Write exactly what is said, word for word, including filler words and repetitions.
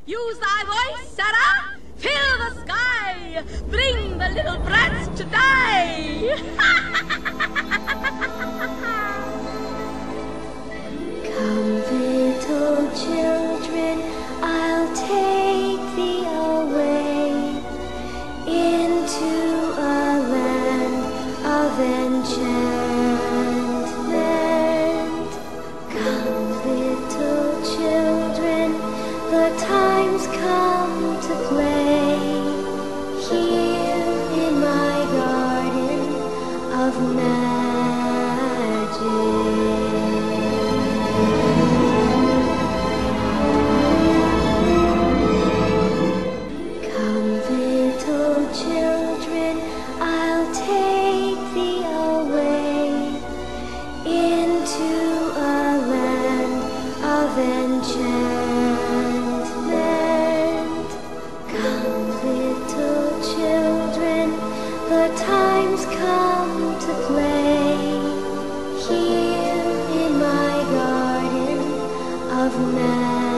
Use thy voice, Sarah! Fill the sky! Bring the little brats to die! Come, little children, I'll take thee away into a land of enchantment. Come, little children, the time's come to play here in my garden of magic. Children, I'll take thee away into a land of enchantment. Come, little children, the time's come to play here in my garden of magic.